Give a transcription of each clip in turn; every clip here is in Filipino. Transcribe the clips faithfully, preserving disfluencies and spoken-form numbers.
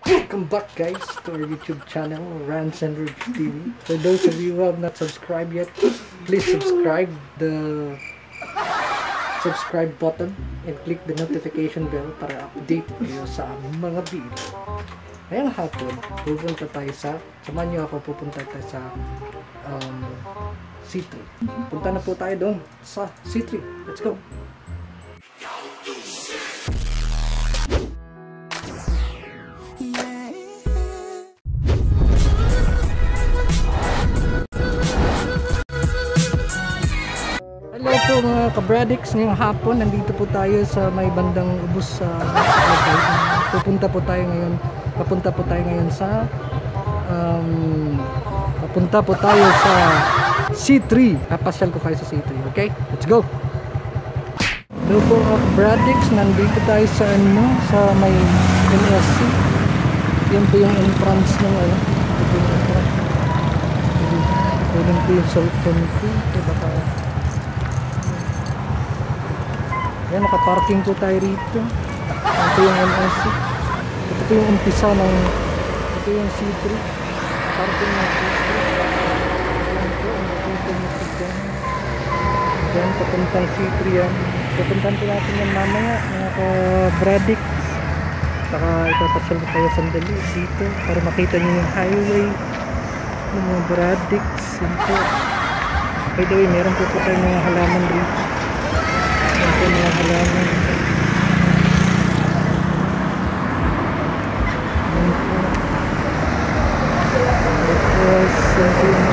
Welcome back guys to our YouTube channel, Rants and Roots T V. For those of you who have not subscribed yet, please subscribe the subscribe button and click the notification bell para update kayo sa mga video. Ngayong hapon, pupunta tayo sa, samahan nyo ako, pupunta tayo sa um, C three. Punta na po tayo doon sa C three. Let's go! Hello po mga kabradix, ngayong hapon nandito po tayo sa may bandang ubos sa uh, pupunta po tayo ngayon papunta po tayo ngayon sa um, papunta po tayo sa C three. Papasyal ko kayo sa C three, okay? Let's go! Hello po mga kabradix, nandito tayo sa ano, sa may N S C. Yan po yung entrance ng ano, ito po yung entrance. Ito po yung cellphone ko, ito baka yan, nakaparking po tayo rito. Ito yung N S C. Ito po yung umpisa ng ito yung C three. Parking ng C three. Yan po, nakita nyo po dyan. Yan, papuntang C three yan. Papuntan po natin yan mamaya, mga ka-Bradix. Saka ipapasyal ko kayo sandali dito para makita nyo yung highway ng mga Bradix. Yan po. By the way, meron po po tayo mga halaman dito. Yan po mga halaman. Yan po. Tapos, yan po yung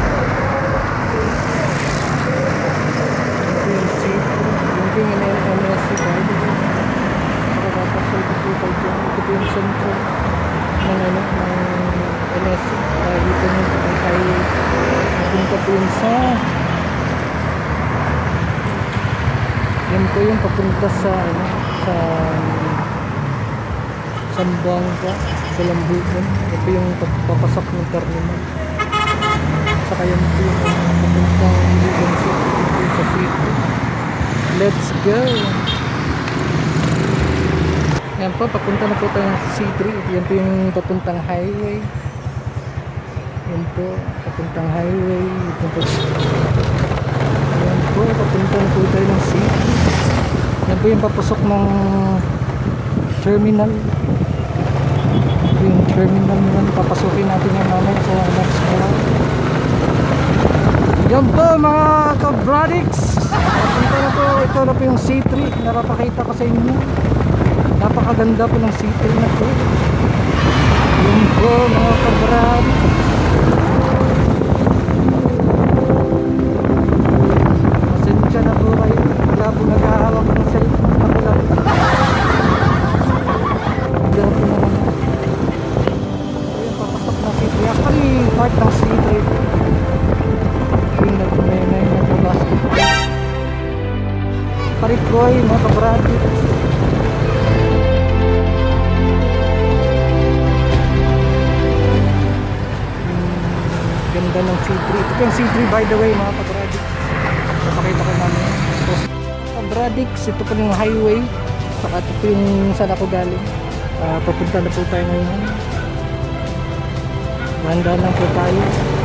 yan po yung C three. Yan po yung N S C tayo. Nakakapasal ko po tayo dyan. Ito po yung sentro ng ano, ng N S C. Kaya dito nyo po tayo napunta po yung sa yan po yung papunta sa ano, sa Sambuanga, sa Lambugan. Ito yung papasok ng terminal. Saka yan po yung papuntang Lambugan sa City. Let's go! Yan po, papunta na po tayo ng C three. Yan po yung papuntang highway. Yan po, papuntang highway. Yan po, yan po, papunta na po tayo ng C three. Yan po yung papasok ng terminal. Yan po yung terminal naman. Papasukin natin yung mamaya sa next floor. Yan po mga kabradix. Papunta na po, ito na po yung C three. Nakapakita ko sa inyo. Napakaganda po ng C three na po. Yan po mga kabradix. Pasensya na po kayo. Wala po naghahawak ng cellphone. Ako lang. Wala po naman. Ayun, papasok na C three. Actually, part ng C three. Yung nagpumenay na po basketball. Parikoy, mga kabradix. Ganda ng C three. Ito yung C three by the way mga kabradix. Papakita ko namin. So, kabradix, ito po yung highway. Saka ito po yung saan ako galing. Uh, papunta na po tayo ngayon. Manda lang po tayo.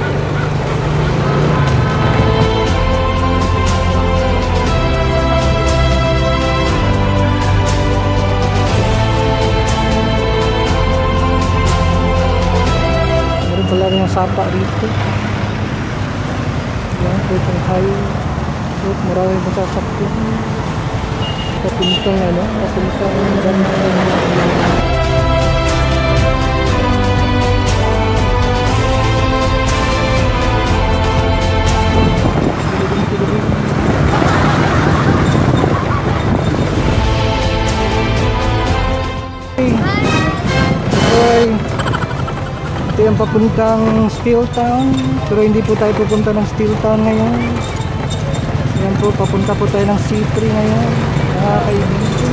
Meron pala yung sapa rito. Yan po itong highway. So, maraming masasakyan. Papuntang ano, papuntang ganda. Ito yung papuntang Steel Town, pero hindi po tayo pupunta ng Steel Town ngayon. Yan po, papunta po tayo ng C three ngayon. Mga kaibigan,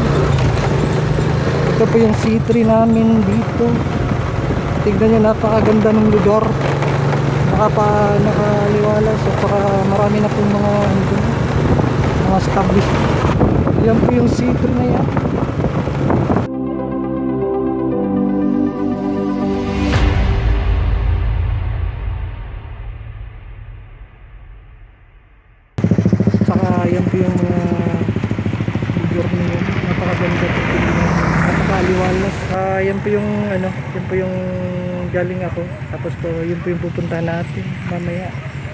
ito po yung C three namin dito. Tignan nyo, napakaganda ng lugar. Nakapa, nakaliwala. So para marami na pong mga ano, mga establishment. Yan po yung C three na yan. yan po yung ano, yan po yung galing ako. Tapos po yun po yung pupunta natin mamaya.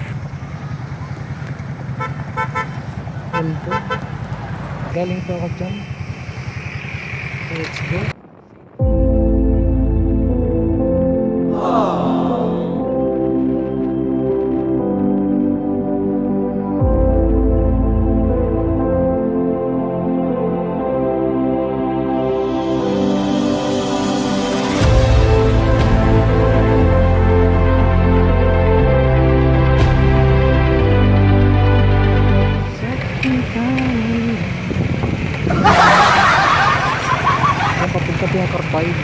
Yan po. Galing po ako dyan. Let's go. Papunta po yung Carbide.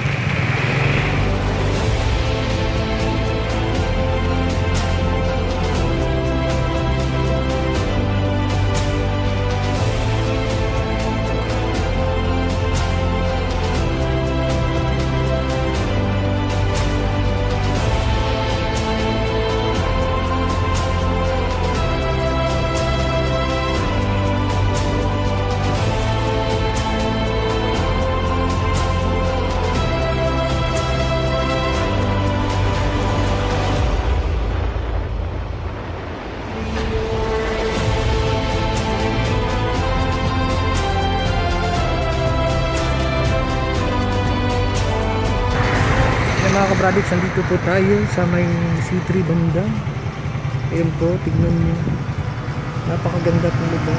Mga kabradix, nandito po tayo sa may C three banda. Ayan po, tignan nyo, napakaganda po lugar.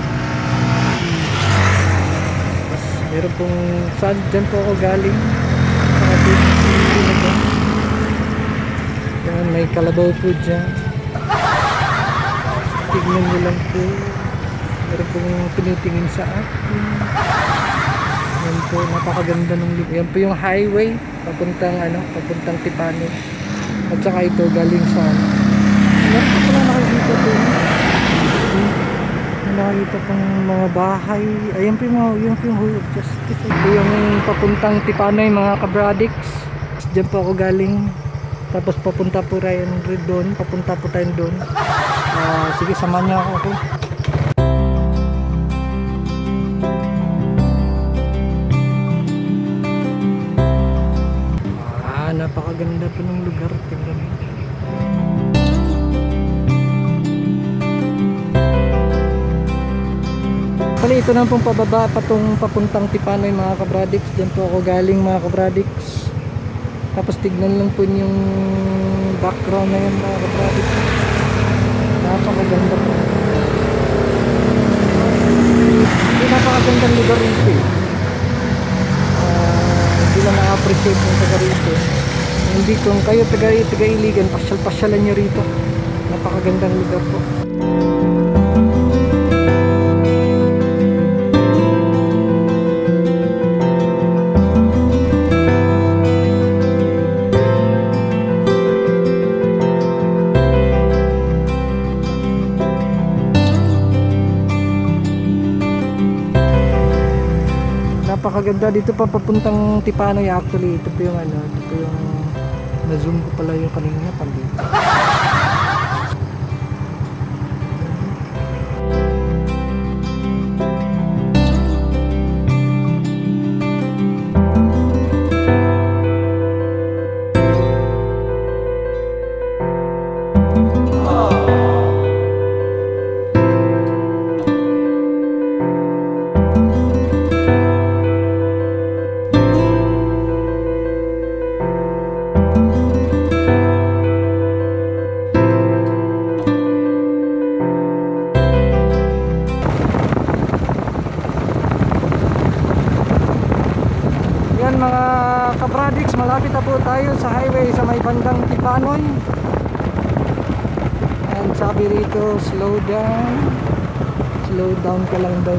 Tapos meron pong saan, dyan po ako galing sa ating C three na po. Yan, may kalabaw po dyan. Tignan nyo lang po, meron pong tinitingin sa akin. Yan po, napakaganda ng lugar. Yan po yung highway papuntang ano, papuntang Tipano. At saka ito galing sa ano. Meron ko pala nakikita po. May nakikita pong mga bahay. Ayan po yung mga, yun po yung Hall of Justice. Ito yung papuntang Tipano yung mga kabradix. Diyan po ako galing. Tapos papunta po tayo doon. Papunta po tayo doon. Uh, sige, samahan niyo ako. Okay? Napakaganda po ng lugar. Tingnan mo. Pala ito na pong pababa patong papuntang Tipano yung mga kabradix. Diyan po ako galing mga kabradix. Tapos tignan lang po yung background na yun mga kabradix. Napakaganda po. Hindi napakagandang lugar rito eh. Uh, hindi lang na-appreciate yung taga rito. Hindi kung kayo taga-Iligan, pasyal-pasyalan nyo rito. Napakagandang lugar po. Napakaganda dito pa papuntang Tipano. Actually ito po yung ano, ito po yung na-zoom ko pala yung kanina pag dito. Mga kabradix, malapit na po tayo sa highway sa may bandang Tipanoy. And sabi rito, slow down, slow down ka lang daw.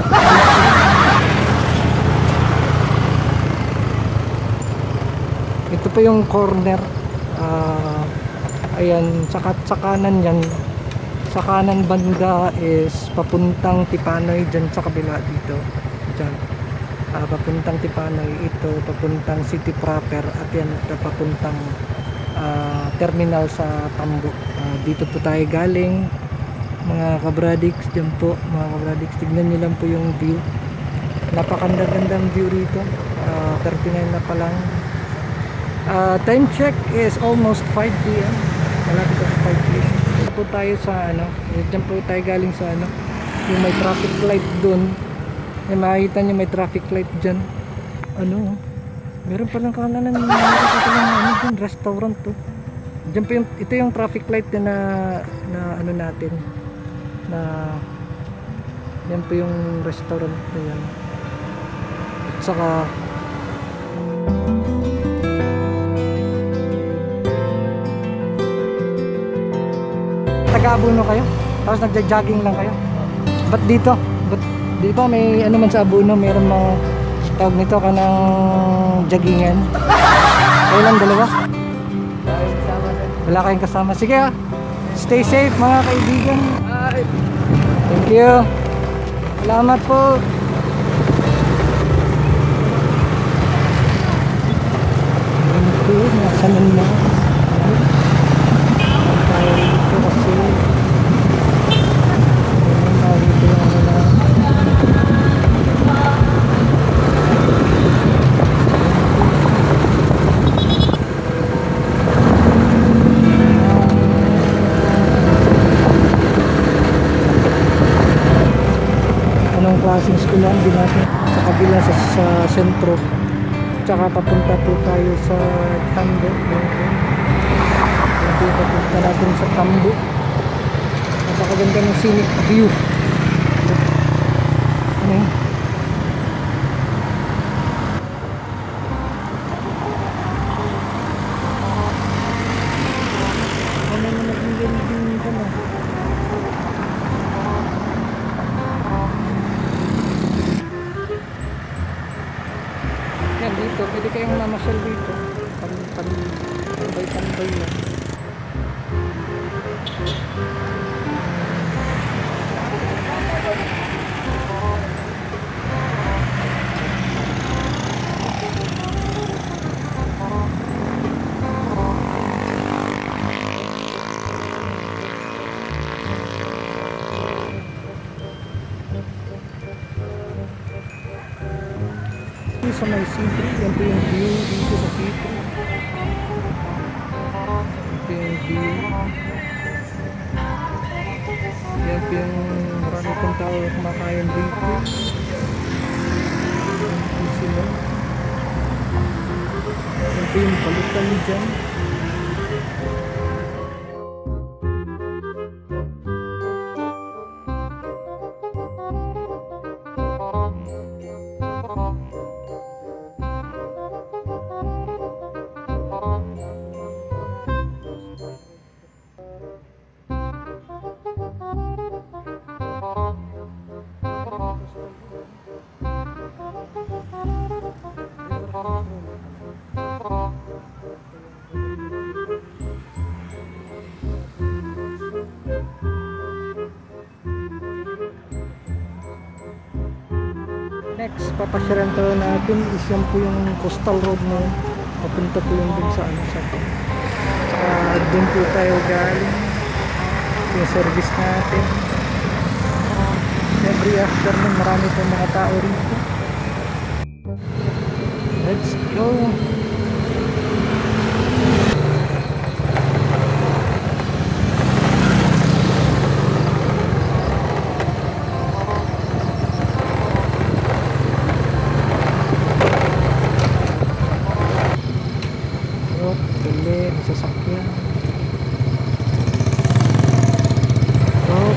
Ito po yung corner. uh, Ayan, sa, sa kanan yan, sa kanan banda is papuntang Tipanoy. Dyan sa kabila dito, dyan Uh, papuntang Tipanoy, ito papuntang city proper, at yan ito papuntang uh, terminal sa Tambo. Uh, dito po tayo galing mga kabradix. Dyan po mga kabradix, tignan nyo lang po yung view. Napakagandang view rito. uh, thirty-nine na pa lang, Uh, time check is almost five p m Malapit na sa five p m Dito po tayo sa ano, dyan po tayo galing sa ano, yung may traffic light dun. May makikita nyo may traffic light dyan. Ano, meron palang kananan, meron palang ano dyan, restaurant to. Dyan po yung, ito yung traffic light na, na, na ano natin, na yan po yung restaurant na yan. At saka taga-Abuno kayo? Tapos nagja-jogging lang kayo? Ba't dito? Ba't di ba may ano man sa Abuno, meron mga tawag nito ka ng joggingan? Kayo lang dalawa? Wala kayong kasama. Sige ah, stay safe mga kaibigan. Thank you. Salamat po. Ito, nakasanan na. Tayo rito kasi tayo rito yung ano na. Anong klaseng school lang din natin sa kabila sa, sa sentro, tsaka papunta po tayo sa Tambo. Ito papunta natin sa Tambo. Napakaganda ng scenic view. Ano yun? Ano na naging ganyan ka na? Yan dito, pwede kayong mamasyal dito. Tambay-tambay lang. Sa may C three, yan po yung view dito sa C three. Ito yung view. Yan po yung marami pong tao kumakain dito. Yan po sila. Yan po yung palutan dyan. Next, papasyaran to natin is yan po yung coastal road na yun. Papunta po yung dun sa ano sa to. Saka dun po tayo galing. Yung service natin. Every afternoon marami po mga tao rito. Let's go! Sasakyan. Oh.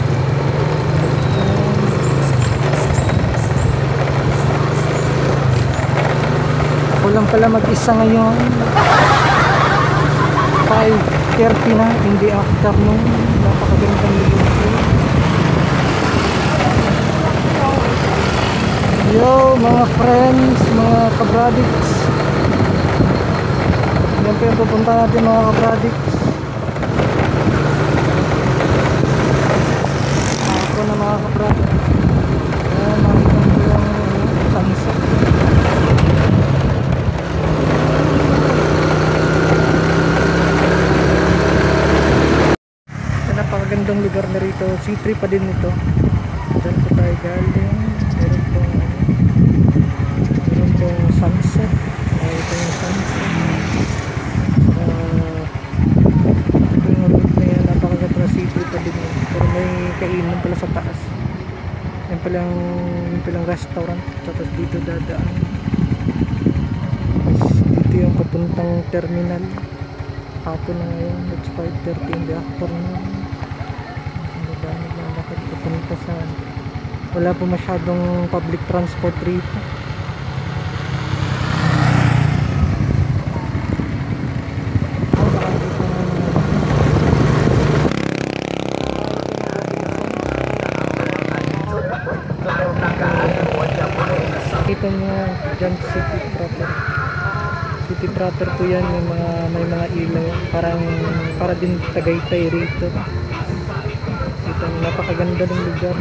Ako lang pala mag-isa ngayon. five thirty na, hindi afternoon. Napakagandang lugar. Yo, mga friends, mga kabradics. Yan po yung pupunta natin mga kabradics. Ako na mga kabradics. Ayan, makikita ko yung sunset. Yan, napakagandang lugar na rito. C three pa din ito. Diyan po tayo galing. Meron pong meron pong sunset. Makikita yung sunset. palang yung palang restaurant, tapos dito dadaan. Tapos dito yung papuntang terminal. Hapon na ngayon, it's five thirty in the afternoon. Ang dami lang lakad papunta sa, wala po masyadong public transport rito. Kita nyo dyan, city proper. City proper po yan, may mga, may mga ilaw. Parang, para din Tagaytay rito. Kita nyo, napakaganda ng lugar.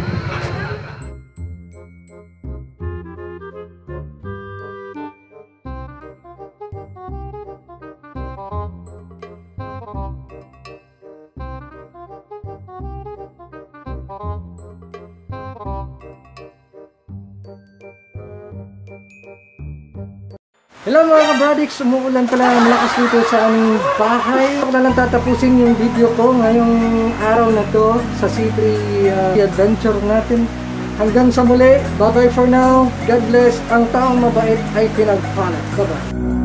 Hello mga kabradix, umuulan pala malakas dito sa aming bahay. Ako na lang tatapusin yung video ko ngayong araw na to sa C three uh, adventure natin. Hanggang sa muli, bye bye for now. God bless. Ang taong mabait ay pinagpala. Bye bye.